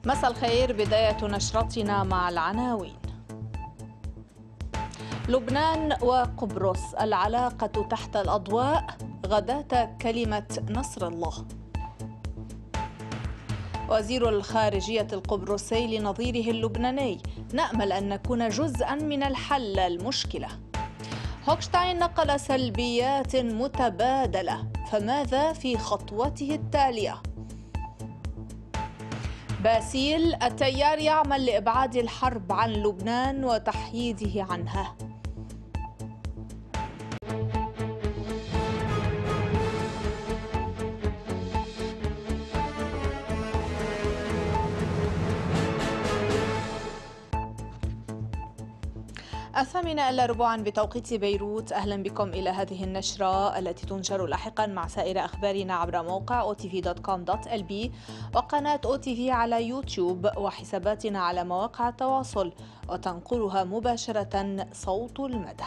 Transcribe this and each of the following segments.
مساء الخير، بداية نشرتنا مع العناوين. لبنان وقبرص العلاقة تحت الأضواء، غداة كلمة نصر الله. وزير الخارجية القبرصي لنظيره اللبناني: نأمل أن نكون جزءا من الحل المشكلة. هوكشتاين نقل سلبيات متبادلة، فماذا في خطوته التالية؟ باسيل: التيار يعمل لإبعاد الحرب عن لبنان وتحييده عنها. الثامنة إلا ربعا بتوقيت بيروت. أهلا بكم إلى هذه النشرة التي تنشر لاحقا مع سائر أخبارنا عبر موقع otv.com.lb وقناة OTV على يوتيوب وحساباتنا على مواقع التواصل، وتنقلها مباشرة صوت المدى.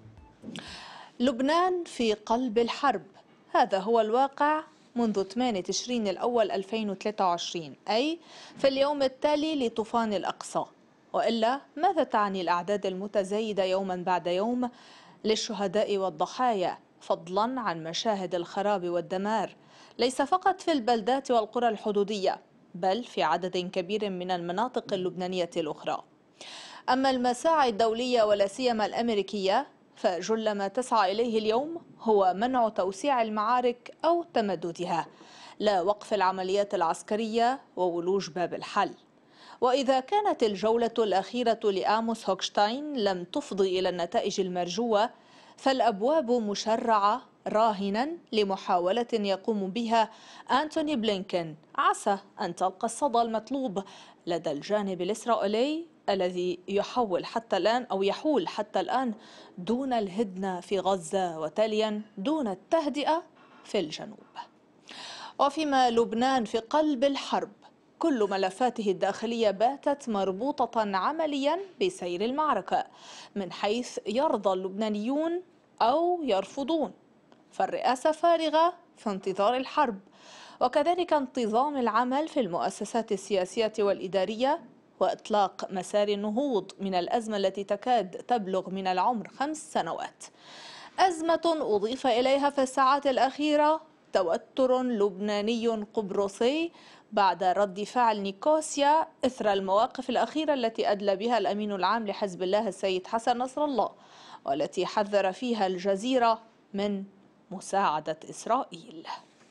لبنان في قلب الحرب، هذا هو الواقع منذ 8 تشرين الأول 2023، أي في اليوم التالي لطوفان الأقصى. وإلا ماذا تعني الأعداد المتزايدة يوما بعد يوم للشهداء والضحايا، فضلا عن مشاهد الخراب والدمار ليس فقط في البلدات والقرى الحدودية، بل في عدد كبير من المناطق اللبنانية الأخرى. أما المساعي الدولية ولا سيما الأمريكية، فجل ما تسعى إليه اليوم هو منع توسيع المعارك أو تمددها، لا وقف العمليات العسكرية وولوج باب الحل. وإذا كانت الجولة الأخيرة لآموس هوكشتاين لم تفضي إلى النتائج المرجوة، فالأبواب مشرعة راهنا لمحاولة يقوم بها أنتوني بلينكين، عسى أن تلقى الصدى المطلوب لدى الجانب الإسرائيلي الذي يحول حتى الآن دون الهدنة في غزة، وتاليا دون التهدئة في الجنوب. وفيما لبنان في قلب الحرب، كل ملفاته الداخلية باتت مربوطة عمليا بسير المعركة، من حيث يرضى اللبنانيون أو يرفضون، فالرئاسة فارغة في انتظار الحرب، وكذلك انتظام العمل في المؤسسات السياسية والإدارية، وإطلاق مسار النهوض من الأزمة التي تكاد تبلغ من العمر 5 سنوات. أزمة أضيف إليها في الساعات الأخيرة توتر لبناني قبرصي بعد رد فعل نيكوسيا إثر المواقف الأخيرة التي أدلى بها الأمين العام لحزب الله السيد حسن نصر الله، والتي حذر فيها الجزيرة من مساعدة إسرائيل.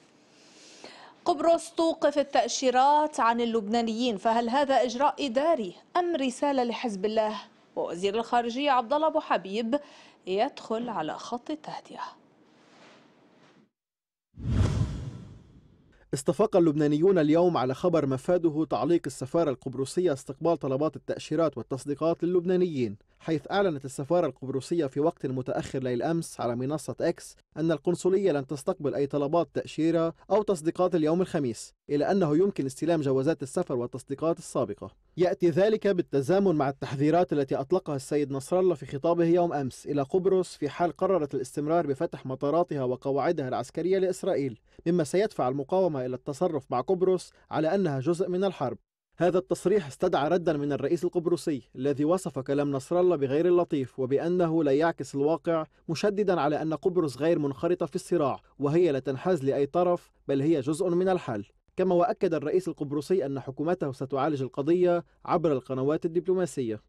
قبرص توقف التأشيرات عن اللبنانيين، فهل هذا إجراء إداري أم رسالة لحزب الله؟ ووزير الخارجية عبد الله أبو حبيب يدخل على خط التهدئة. استفاق اللبنانيون اليوم على خبر مفاده تعليق السفارة القبرصية استقبال طلبات التأشيرات والتصديقات للبنانيين، حيث أعلنت السفارة القبرصية في وقت متأخر ليل أمس على منصة إكس أن القنصلية لن تستقبل أي طلبات تأشيرة أو تصديقات اليوم الخميس، إلى أنه يمكن استلام جوازات السفر والتصديقات السابقة. يأتي ذلك بالتزامن مع التحذيرات التي أطلقها السيد نصر الله في خطابه يوم أمس إلى قبرص في حال قررت الاستمرار بفتح مطاراتها وقواعدها العسكرية لإسرائيل، مما سيدفع المقاومة إلى التصرف مع قبرص على أنها جزء من الحرب. هذا التصريح استدعى ردا من الرئيس القبرصي الذي وصف كلام نصر الله بغير اللطيف وبأنه لا يعكس الواقع، مشددا على أن قبرص غير منخرطة في الصراع وهي لا تنحاز لأي طرف، بل هي جزء من الحل. كما وأكد الرئيس القبرصي أن حكومته ستعالج القضية عبر القنوات الدبلوماسية.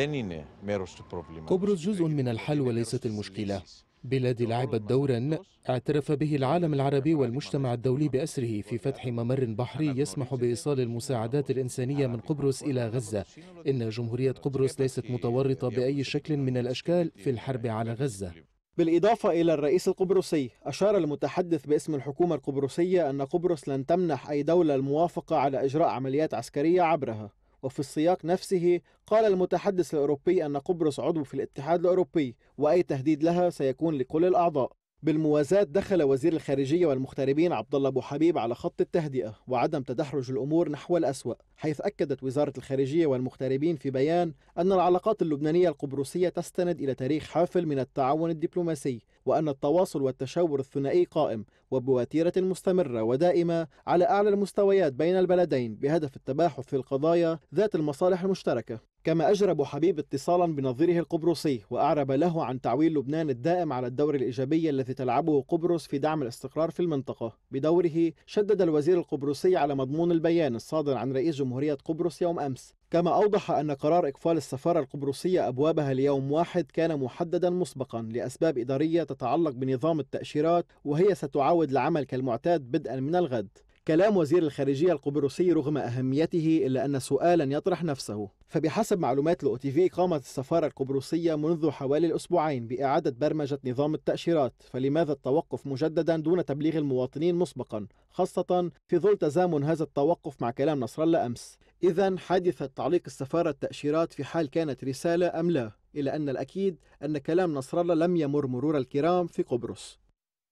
قبرص جزء من الحل وليست المشكلة. بلادي لعبت دورا اعترف به العالم العربي والمجتمع الدولي بأسره في فتح ممر بحري يسمح بإيصال المساعدات الإنسانية من قبرص إلى غزة. إن جمهورية قبرص ليست متورطة بأي شكل من الأشكال في الحرب على غزة. بالإضافة إلى الرئيس القبرصي، أشار المتحدث باسم الحكومة القبرصية أن قبرص لن تمنح أي دولة الموافقة على إجراء عمليات عسكرية عبرها. وفي السياق نفسه قال المتحدث الأوروبي أن قبرص عضو في الاتحاد الأوروبي، وأي تهديد لها سيكون لكل الأعضاء. بالموازاة دخل وزير الخارجية والمغتربين عبد الله أبو حبيب على خط التهدئة وعدم تدحرج الأمور نحو الأسوأ، حيث أكدت وزارة الخارجية والمغتربين في بيان أن العلاقات اللبنانية القبرصية تستند إلى تاريخ حافل من التعاون الدبلوماسي، وأن التواصل والتشاور الثنائي قائم وبوتيرة مستمرة ودائمة على أعلى المستويات بين البلدين بهدف التباحث في القضايا ذات المصالح المشتركة. كما أجرى أبو حبيب اتصالا بنظيره القبرصي وأعرب له عن تعويل لبنان الدائم على الدور الإيجابي الذي تلعبه قبرص في دعم الاستقرار في المنطقة. بدوره شدد الوزير القبرصي على مضمون البيان الصادر عن رئيس جمهورية قبرص يوم أمس، كما أوضح أن قرار إقفال السفارة القبرصية أبوابها ليوم واحد كان محددا مسبقا لأسباب إدارية تتعلق بنظام التأشيرات، وهي ستعاود العمل كالمعتاد بدءا من الغد. كلام وزير الخارجية القبرصي رغم أهميته إلا أن سؤالا يطرح نفسه، فبحسب معلومات الأوتيفي قامت السفارة القبرصية منذ حوالي الأسبوعين بإعادة برمجة نظام التأشيرات، فلماذا التوقف مجددا دون تبليغ المواطنين مسبقا، خاصة في ظل تزامن هذا التوقف مع كلام نصر الله أمس؟ إذن حادثة تعليق السفارة التأشيرات في حال كانت رسالة أم لا؟ إلى أن الأكيد أن كلام نصر الله لم يمر مرور الكرام في قبرص.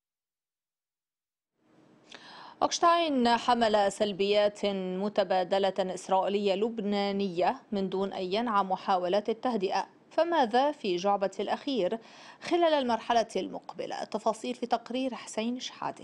هوكشتاين حمل سلبيات متبادلة إسرائيلية لبنانية من دون أن ينعى محاولات التهدئة، فماذا في جعبة الأخير خلال المرحلة المقبلة؟ التفاصيل في تقرير حسين شحاته.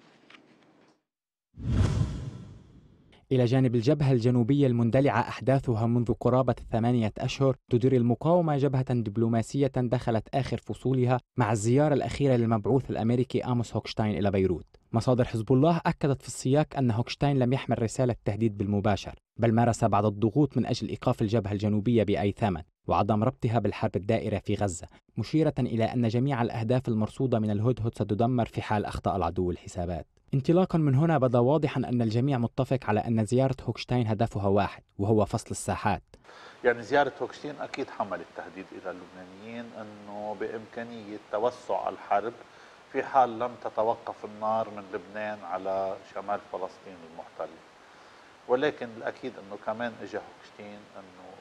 إلى جانب الجبهة الجنوبية المندلعة أحداثها منذ قرابة 8 أشهر، تدير المقاومة جبهة دبلوماسية دخلت آخر فصولها مع الزيارة الأخيرة للمبعوث الأمريكي آموس هوكشتاين إلى بيروت. مصادر حزب الله أكدت في السياق أن هوكشتاين لم يحمل رسالة تهديد بالمباشر، بل مارس بعض الضغوط من أجل إيقاف الجبهة الجنوبية بأي ثمن وعدم ربطها بالحرب الدائرة في غزة، مشيرة إلى أن جميع الأهداف المرصودة من الهدهد ستدمر في حال أخطأ العدو الحسابات. انطلاقا من هنا بدا واضحا أن الجميع متفق على أن زيارة هوكشتاين هدفها واحد، وهو فصل الساحات. يعني زيارة هوكشتاين أكيد حملت تهديد إلى اللبنانيين أنه بإمكانية توسع الحرب في حال لم تتوقف النار من لبنان على شمال فلسطين المحتل. ولكن الأكيد أنه كمان إجا هوكشتاين أنه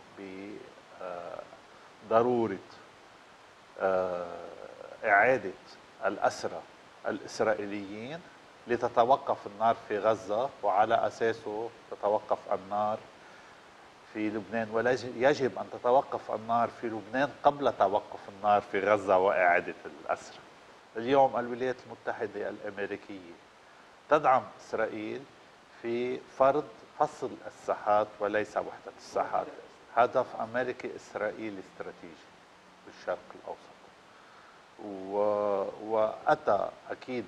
بضرورة إعادة الأسرى الإسرائيليين لتتوقف النار في غزة، وعلى أساسه تتوقف النار في لبنان. ولا يجب أن تتوقف النار في لبنان قبل توقف النار في غزة وإعادة الأسرى. اليوم الولايات المتحدة الأمريكية تدعم إسرائيل في فرض فصل الساحات وليس وحدة الساحات، هدف أمريكي إسرائيلي استراتيجي بالشرق الأوسط. وأتى أكيد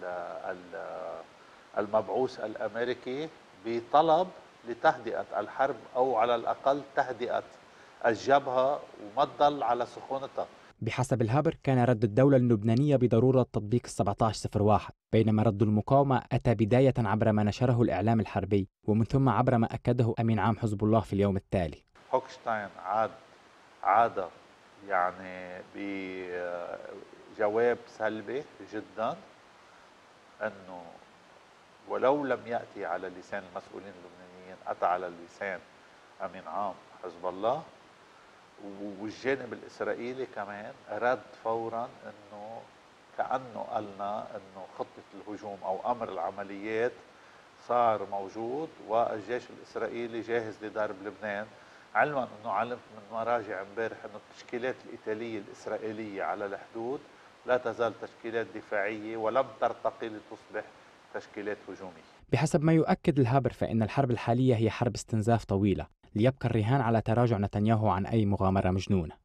المبعوث الأمريكي بطلب لتهدئة الحرب، أو على الأقل تهدئة الجبهة وما تضل على سخونتها. بحسب الهابر كان رد الدولة اللبنانية بضرورة تطبيق 1701، بينما رد المقاومة أتى بداية عبر ما نشره الإعلام الحربي، ومن ثم عبر ما أكده أمين عام حزب الله في اليوم التالي. هوكشتاين عاد يعني بجواب سلبي جدا، أنه ولو لم يأتي على لسان المسؤولين اللبنانيين أتى على لسان أمين عام حزب الله. والجانب الإسرائيلي كمان رد فورا أنه كأنه قالنا أنه خطة الهجوم أو أمر العمليات صار موجود والجيش الإسرائيلي جاهز لضرب لبنان، علما أنه علمت من مراجع امبارح أنه التشكيلات الإيطالية الإسرائيلية على الحدود لا تزال تشكيلات دفاعية ولم ترتقي لتصبح تشكيلات هجومية. بحسب ما يؤكد الهابر فإن الحرب الحالية هي حرب استنزاف طويلة، ليبقى الرهان على تراجع نتنياهو عن أي مغامرة مجنونة.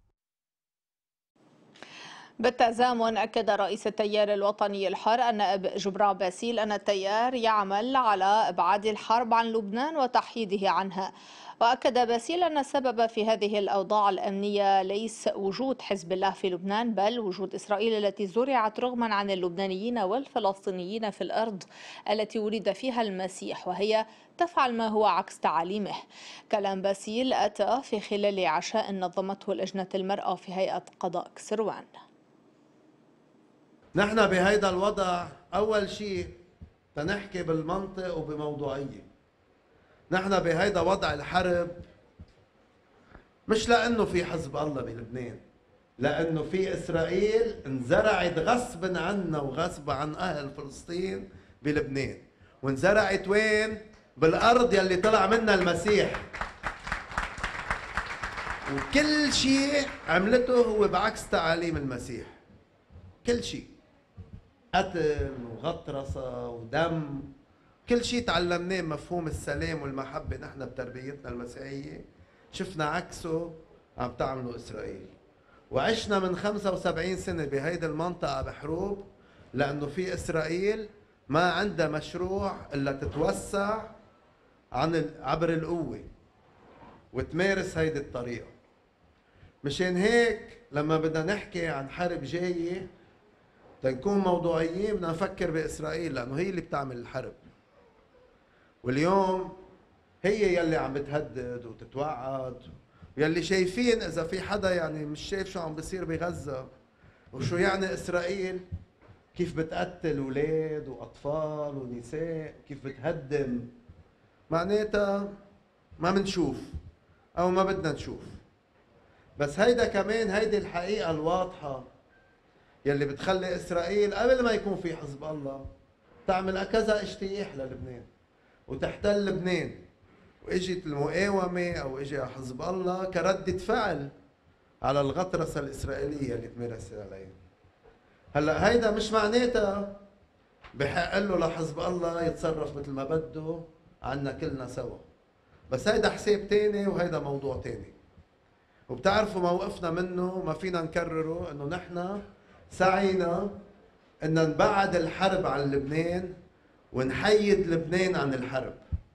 بالتزامن أكد رئيس التيار الوطني الحر النائب جبران باسيل أن التيار يعمل على إبعاد الحرب عن لبنان وتحييده عنها. وأكد باسيل أن السبب في هذه الأوضاع الأمنية ليس وجود حزب الله في لبنان، بل وجود إسرائيل التي زرعت رغما عن اللبنانيين والفلسطينيين في الأرض التي ولد فيها المسيح، وهي تفعل ما هو عكس تعاليمه. كلام باسيل أتى في خلال عشاء نظمته لجنة المرأة في هيئة قضاء كسروان. نحن بهيدا الوضع أول شيء تنحكي بالمنطق وبموضوعية. نحن بهيدا وضع الحرب مش لأنه في حزب الله بلبنان، لأنه في إسرائيل انزرعت غصب عنا وغصب عن أهل فلسطين بلبنان. وانزرعت وين؟ بالأرض يلي طلع منها المسيح. وكل شيء عملته هو بعكس تعاليم المسيح. كل شيء، قتل وغطرسة ودم، كل شيء تعلمناه مفهوم السلام والمحبة نحن بتربيتنا المسيحية شفنا عكسه عم تعملوا إسرائيل. وعشنا من 75 سنة بهيدي المنطقة بحروب، لأنه في إسرائيل ما عندها مشروع إلا تتوسع عبر القوة وتمارس هيدي الطريقة. مشان هيك لما بدنا نحكي عن حرب جاية تنكون موضوعيين بدنا نفكر بإسرائيل، لأنه هي اللي بتعمل الحرب. واليوم هي يلي عم بتهدد وتتوعد، يلي شايفين إذا في حدا يعني مش شايف شو عم بيصير بغزة وشو يعني إسرائيل، كيف بتقتل أولاد وأطفال ونساء، كيف بتهدم، معناتها ما منشوف أو ما بدنا نشوف. بس هيدا كمان هيدي الحقيقة الواضحة يلي بتخلي إسرائيل قبل ما يكون في حزب الله تعمل كذا اجتياح للبنان وتحتل لبنان، واجت المقاومة أو اجى حزب الله كردة فعل على الغطرسة الإسرائيلية اللي تمارست عليها. هلا هيدا مش معناتها بحق له لحزب الله يتصرف مثل ما بده عنا كلنا سوا، بس هيدا حساب تاني وهيدا موضوع تاني. وبتعرفوا موقفنا منه ما فينا نكرره، انه نحن سعينا ان نبعد الحرب عن لبنان ونحيد لبنان عن الحرب،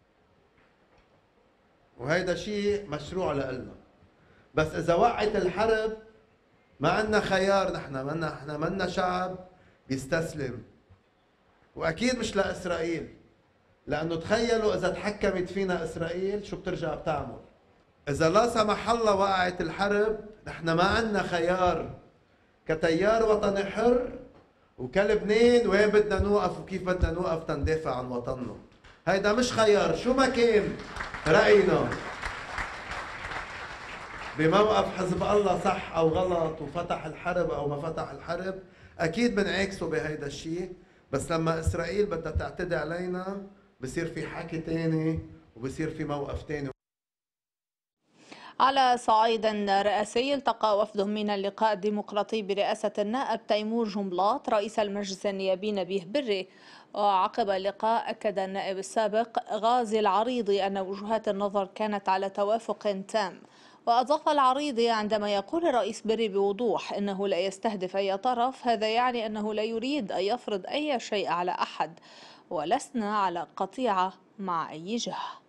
وهيدا شيء مشروع لنا. بس اذا وقعت الحرب ما عندنا خيار، نحن منا شعب بيستسلم، واكيد مش لاسرائيل، لانه تخيلوا اذا تحكمت فينا اسرائيل شو بترجع بتعمل. اذا لا سمح الله وقعت الحرب نحن ما عندنا خيار كتيار وطني حر وكلبنان وين بدنا نوقف وكيف بدنا نوقف تندافع عن وطننا. هيدا مش خيار، شو ما كان رأينا بموقف حزب الله صح او غلط وفتح الحرب او ما فتح الحرب، اكيد بنعاكسه بهيدا الشيء. بس لما اسرائيل بدها تعتدي علينا بصير في حكي تاني وبصير في موقف تاني. على صعيد رئاسي، التقى وفد من اللقاء الديمقراطي برئاسة النائب تيمور جنبلاط رئيس المجلس النيابي نبيه بري. وعقب اللقاء أكد النائب السابق غازي العريضي أن وجهات النظر كانت على توافق تام. وأضاف العريضي عندما يقول الرئيس بري بوضوح أنه لا يستهدف أي طرف، هذا يعني أنه لا يريد أن يفرض أي شيء على أحد، ولسنا على قطيعة مع أي جهة.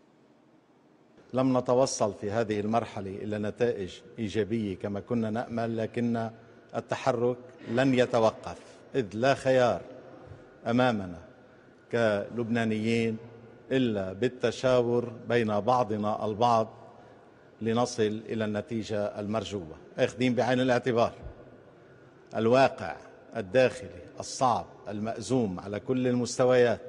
لم نتوصل في هذه المرحلة إلى نتائج إيجابية كما كنا نأمل، لكن التحرك لن يتوقف، إذ لا خيار أمامنا كلبنانيين إلا بالتشاور بين بعضنا البعض لنصل إلى النتيجة المرجوة، أخذين بعين الاعتبار الواقع الداخلي الصعب المأزوم على كل المستويات،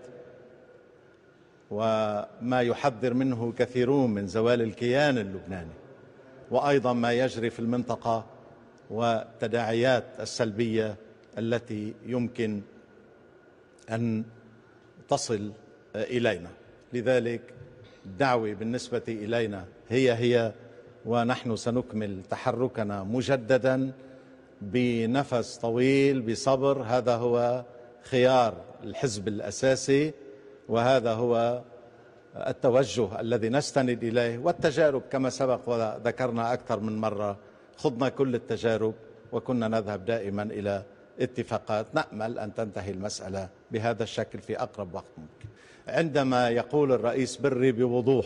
وما يحذر منه كثيرون من زوال الكيان اللبناني، وأيضا ما يجري في المنطقة والتداعيات السلبية التي يمكن أن تصل إلينا. لذلك الدعوة بالنسبة إلينا هي ونحن سنكمل تحركنا مجددا بنفس طويل بصبر. هذا هو خيار الحزب الأساسي، وهذا هو التوجه الذي نستند إليه، والتجارب كما سبق وذكرنا أكثر من مرة، خضنا كل التجارب وكنا نذهب دائما إلى اتفاقات. نأمل أن تنتهي المسألة بهذا الشكل في أقرب وقت ممكن. عندما يقول الرئيس بري بوضوح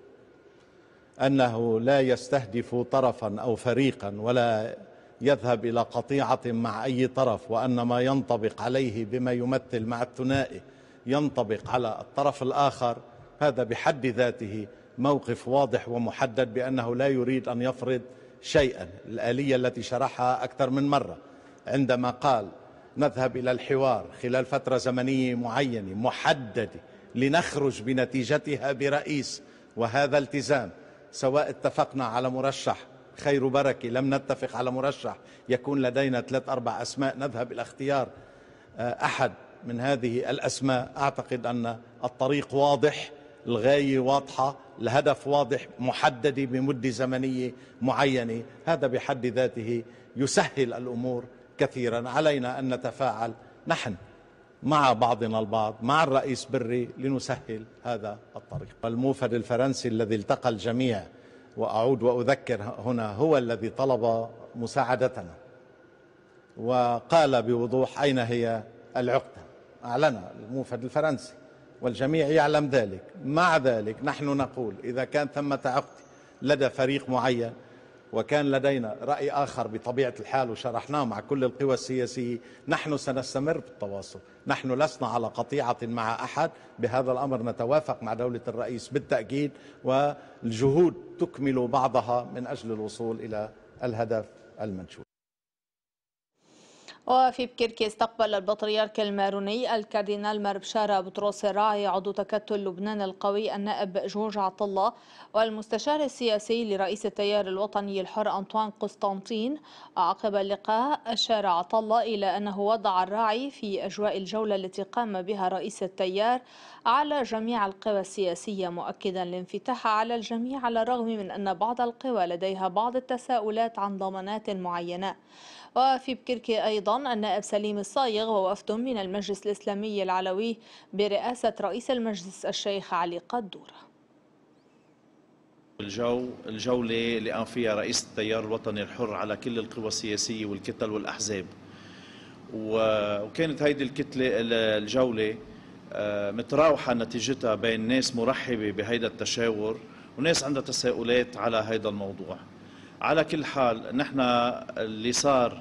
أنه لا يستهدف طرفا أو فريقا ولا يذهب إلى قطيعة مع أي طرف، وأن ما ينطبق عليه بما يمثل مع الثنائي ينطبق على الطرف الآخر، هذا بحد ذاته موقف واضح ومحدد بأنه لا يريد أن يفرض شيئا. الآلية التي شرحها أكثر من مرة عندما قال نذهب إلى الحوار خلال فترة زمنية معينة محددة لنخرج بنتيجتها برئيس، وهذا التزام، سواء اتفقنا على مرشح خير بركة. لم نتفق على مرشح، يكون لدينا 3-4 أسماء نذهب إلى اختيار أحد من هذه الأسماء. أعتقد أن الطريق واضح، الغاية واضحة، الهدف واضح، محدد بمدة زمنية معينة. هذا بحد ذاته يسهل الأمور كثيرا. علينا أن نتفاعل نحن مع بعضنا البعض، مع الرئيس بري، لنسهل هذا الطريق. الموفد الفرنسي الذي التقى الجميع، وأعود وأذكر هنا، هو الذي طلب مساعدتنا وقال بوضوح أين هي العقدة. أعلن الموفد الفرنسي والجميع يعلم ذلك. مع ذلك نحن نقول إذا كان ثمة عقدة لدى فريق معين وكان لدينا رأي آخر بطبيعة الحال وشرحناه مع كل القوى السياسية، نحن سنستمر بالتواصل. نحن لسنا على قطيعة مع أحد. بهذا الأمر نتوافق مع دولة الرئيس بالتأكيد، والجهود تكمل بعضها من أجل الوصول إلى الهدف المنشود. وفي بكركي استقبل البطريرك الماروني الكاردينال مربشارة بطرس الراعي عضو تكتل لبنان القوي النائب جورج عطلة والمستشار السياسي لرئيس التيار الوطني الحر أنطوان قسطنطين. عقب اللقاء أشار عطلة إلى أنه وضع الراعي في أجواء الجولة التي قام بها رئيس التيار على جميع القوى السياسية، مؤكدا الانفتاح على الجميع على الرغم من أن بعض القوى لديها بعض التساؤلات عن ضمانات معينة. وفي بكركي أيضا النائب سليم الصايغ ووفد من المجلس الإسلامي العلوي برئاسة رئيس المجلس الشيخ علي قدورة. الجولة اللي قام فيها رئيس التيار الوطني الحر على كل القوى السياسية والكتل والأحزاب، وكانت هيدي الجولة متراوحة نتيجتها بين ناس مرحبة بهيدا التشاور وناس عندها تساؤلات على هيدا الموضوع. على كل حال نحن اللي صار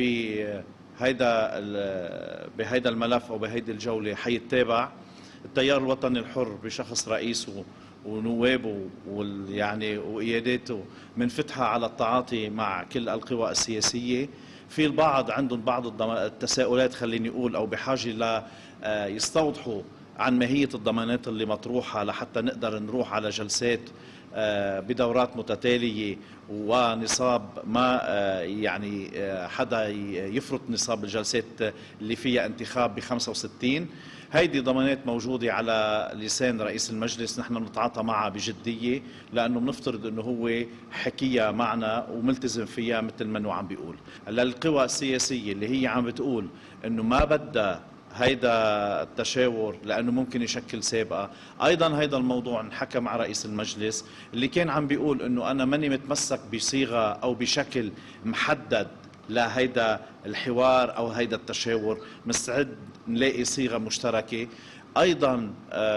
بهيدا الملف او بهيدي الجوله حيتابع. التيار الوطني الحر بشخص رئيسه ونوابه يعني وقياداته منفتحه على التعاطي مع كل القوى السياسيه. في البعض عندهم بعض التساؤلات خليني اقول او بحاجه ل يستوضحوا عن ماهيه الضمانات اللي مطروحه لحتى نقدر نروح على جلسات بدورات متتالية ونصاب ما يعني حدا يفرط نصاب الجلسات اللي فيها انتخاب ب65. هيدي ضمانات موجودة على لسان رئيس المجلس، نحن بنتعاطى معها بجدية لأنه بنفترض أنه هو حكيها معنا وملتزم فيها مثل ما عم بيقول. للقوى السياسية اللي هي عم بتقول أنه ما بدها هيدا التشاور لأنه ممكن يشكل سابقة، أيضا هيدا الموضوع انحكى مع رئيس المجلس اللي كان عم بيقول أنه أنا ماني متمسك بصيغة أو بشكل محدد لهيدا الحوار أو هيدا التشاور، مستعد نلاقي صيغة مشتركة. أيضا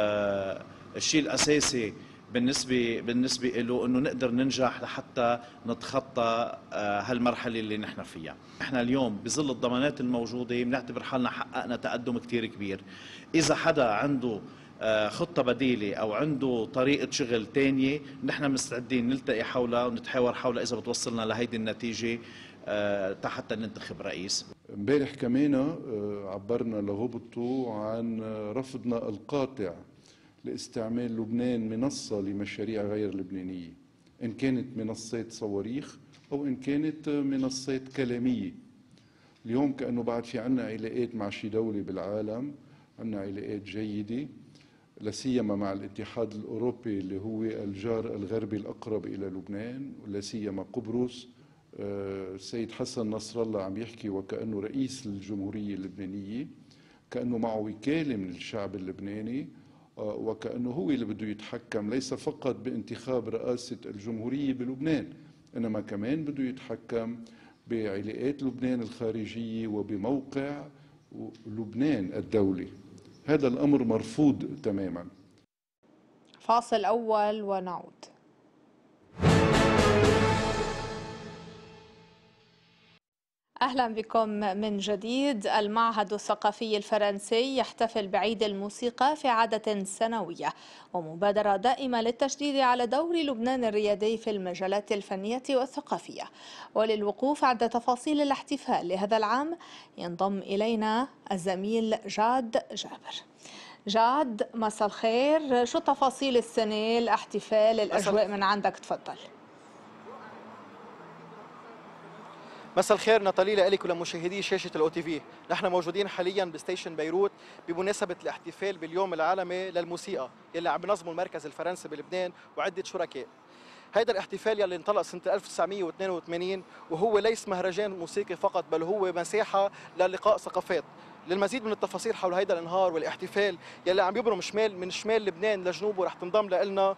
الشيء الأساسي بالنسبة له أنه نقدر ننجح لحتى نتخطى هالمرحلة اللي نحن فيها. نحن اليوم بظل الضمانات الموجودة بنعتبر حالنا حققنا تقدم كتير كبير. إذا حدا عنده خطة بديلة أو عنده طريقة شغل تانية نحن مستعدين نلتقي حولها ونتحاور حولها إذا بتوصلنا لهيدي النتيجة حتى ننتخب رئيس. امبارح كمان عبرنا لغبطه عن رفضنا القاطع لاستعمال لبنان منصة لمشاريع غير لبنانية، إن كانت منصات صواريخ أو إن كانت منصات كلامية. اليوم كأنه بعد في عنا علاقات مع شي دولة بالعالم، عنا علاقات جيدة لاسيما مع الاتحاد الأوروبي اللي هو الجار الغربي الأقرب إلى لبنان، ولاسيما قبرص. السيد حسن نصر الله عم يحكي وكأنه رئيس الجمهورية اللبنانية، كأنه معه وكالة من الشعب اللبناني، وكأنه هو اللي بده يتحكم ليس فقط بانتخاب رئاسة الجمهورية بلبنان، إنما كمان بده يتحكم بعلاقات لبنان الخارجية وبموقع لبنان الدولي. هذا الأمر مرفوض تماما. فاصل أول ونعود. أهلا بكم من جديد. المعهد الثقافي الفرنسي يحتفل بعيد الموسيقى في عادة سنوية ومبادرة دائمة للتشديد على دور لبنان الريادي في المجالات الفنية والثقافية. وللوقوف عند تفاصيل الاحتفال لهذا العام ينضم إلينا الزميل جاد جابر. جاد، مساء الخير. شو تفاصيل السنة الاحتفال، الأجواء من عندك؟ تفضل. مساء الخير ناتالي لك ولمشاهدي شاشة الأو تي في. نحن موجودين حاليا بستيشن بيروت بمناسبة الاحتفال باليوم العالمي للموسيقى يلي عم بنظمه المركز الفرنسي بلبنان وعدة شركاء. هيدا الاحتفال يلي انطلق سنة 1982 وهو ليس مهرجان موسيقي فقط بل هو مساحة للقاء ثقافات. للمزيد من التفاصيل حول هيدا الانهار والاحتفال يلي عم يبرم من شمال لبنان لجنوبه رح تنضم لنا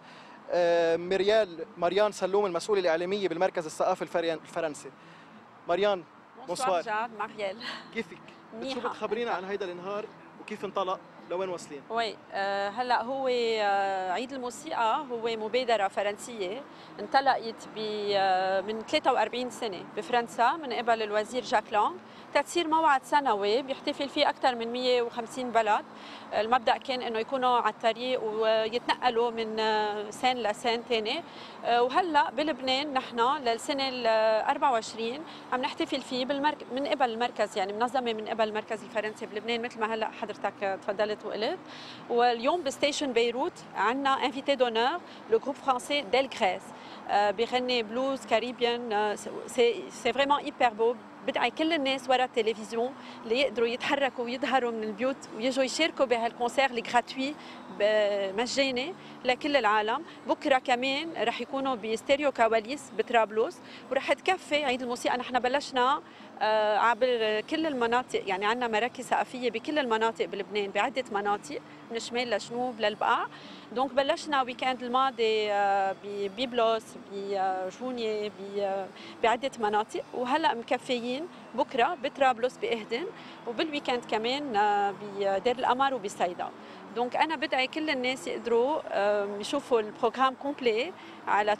مريان سلوم المسؤولة الإعلامية بالمركز الثقافي الفرنسي. مريان بونسوار جاد ماريال، كيفك؟ شو بتخبرينا عن هيدا الانهار وكيف انطلق لوين واصلين؟ وي هلا هو عيد الموسيقى هو مبادرة فرنسية انطلقت من 43 سنة بفرنسا من قبل الوزير جاك لونغ تتصير موعد سنوي بيحتفل فيه أكثر من 150 بلد. المبدأ كان إنه يكونوا على الطريق ويتنقلوا من سنة لسنة ثاني. وهلا بلبنان نحن للسنة ال 24 عم نحتفل فيه من قبل المركز، يعني منظمة من قبل المركز الفرنسي بلبنان مثل ما هلا حضرتك تفضلت وقلت. واليوم بستيشن بيروت عندنا انفيتي دونور لو جروب فرانسي ديل غريس بيغني بلوز كاريبيان. سي فريمون ايبر بو. بدعي كل الناس ورا التلفزيون اللي يقدروا يتحركوا ويظهروا من البيوت ويجوا يشاركوا بهالكونسير اللي غراتوي مجاني لكل العالم. بكره كمان رح يكونوا بستيريو كواليس بطرابلس ورح تكفي عيد الموسيقى. نحن بلشنا عبر كل المناطق، يعني عندنا مراكز ثقافيه بكل المناطق بلبنان بعده مناطق من الشمال لجنوب للبقاع. دونك بلشنا ويكاند الماضي ببيبلوس بجونية بعده مناطق وهلا مكفيين بكره بطرابلس باهدن وبالويكاند كمان بدير القمر وبصيدا. دونك انا بدعي كل الناس يقدروا يشوفوا البروغرام كومبلي على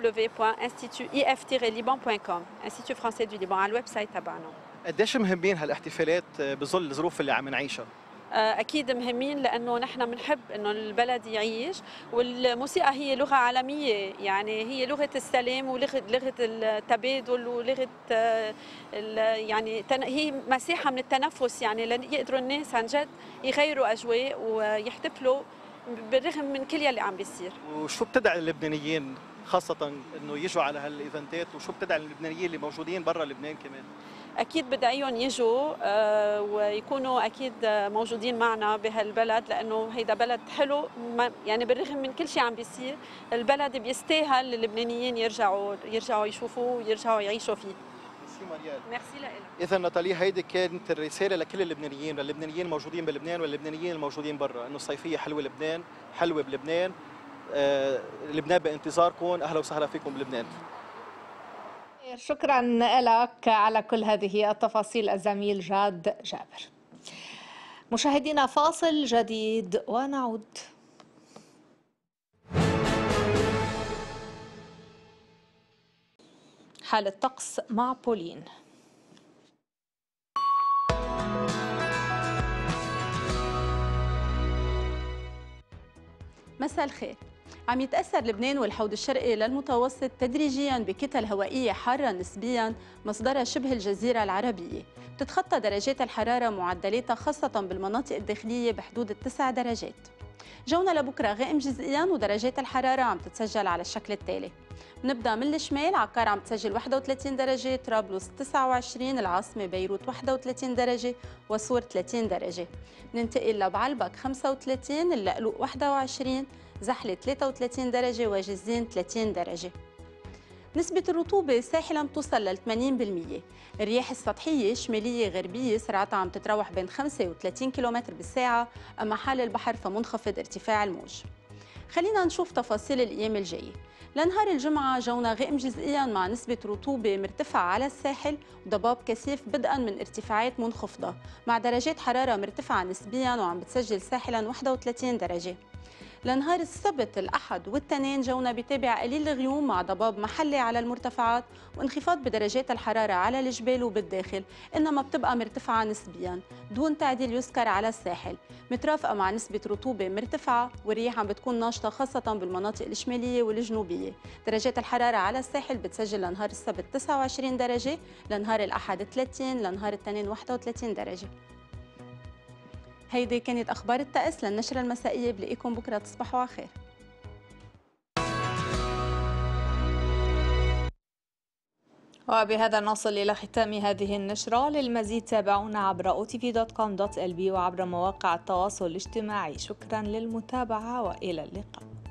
www.institut-liban.com انستيتو فرانسي دو ليبان على الويب سايت تبعنا. قديش مهمين هالاحتفالات بظل الظروف اللي عم نعيشها؟ أكيد مهمين لأنه نحن بنحب إنه البلد يعيش، والموسيقى هي لغة عالمية، يعني هي لغة السلام ولغة التبادل ولغة يعني هي مساحة من التنفس، يعني يقدروا الناس عن جد يغيروا أجواء ويحتفلوا بالرغم من كل يلي عم بيصير. وشو بتدعي اللبنانيين خاصة إنه يجوا على هالإيفنتات، وشو بتدعي اللبنانيين اللي موجودين برا لبنان كمان؟ أكيد بدعيهم يجوا ويكونوا أكيد موجودين معنا بهالبلد لأنه هيدا بلد حلو، يعني بالرغم من كل شيء عم بيصير البلد بيستاهل اللبنانيين يرجعوا يشوفوه ويرجعوا يعيشوا فيه. ميرسي مريال. ميرسي لك. إذا ناتالي هيدي كانت الرسالة لكل اللبنانيين، للبنانيين الموجودين بلبنان واللبنانيين الموجودين برا، إنه الصيفية حلوة لبنان، حلوة بلبنان. لبنان بانتظاركم، أهلا وسهلا فيكم بلبنان. شكرا لك على كل هذه التفاصيل الزميل جاد جابر. مشاهدينا فاصل جديد ونعود. حالة طقس مع بولين. مساء الخير. عم يتأثر لبنان والحوض الشرقي للمتوسط تدريجياً بكتل هوائية حارة نسبياً مصدرها شبه الجزيرة العربية. بتتخطى درجات الحرارة معدلاتها خاصة بالمناطق الداخلية بحدود 9 درجات. جونا لبكرة غائم جزئياً ودرجات الحرارة عم تتسجل على الشكل التالي. بنبدأ من الشمال، عكار عم تسجل 31 درجة، طرابلس 29، العاصمة بيروت 31 درجة، وصور 30 درجة. ننتقل لبعلبك 35، اللقلوق 21، زحلة 33 درجة، وجزين 30 درجة. نسبة الرطوبة ساحلا بتوصل ل 80%. الرياح السطحية شمالية غربية سرعتها عم تتراوح بين 5 و 30 كم بالساعة، أما حال البحر فمنخفض ارتفاع الموج. خلينا نشوف تفاصيل الأيام الجاية. لنهار الجمعة جونا غائم جزئيا مع نسبة رطوبة مرتفعة على الساحل وضباب كثيف بدءا من ارتفاعات منخفضة مع درجات حرارة مرتفعة نسبيا وعم بتسجل ساحلا 31 درجة. لنهار السبت، الأحد والتنين جونا بتابع قليل الغيوم مع ضباب محلي على المرتفعات وانخفاض بدرجات الحرارة على الجبال وبالداخل، إنما بتبقى مرتفعة نسبياً دون تعديل يذكر على الساحل، مترافقة مع نسبة رطوبة مرتفعة والرياح عم بتكون ناشطة خاصة بالمناطق الشمالية والجنوبية. درجات الحرارة على الساحل بتسجل لنهار السبت 29 درجة، لنهار الأحد 30، لنهار التنين 31 درجة. هيدي كانت أخبار الطقس للنشرة المسائية. بلاقيكم بكرة، تصبحوا على خير. وبهذا نصل إلى ختام هذه النشرة. للمزيد تابعونا عبر otv.com.lb وعبر مواقع التواصل الاجتماعي. شكرا للمتابعة وإلى اللقاء.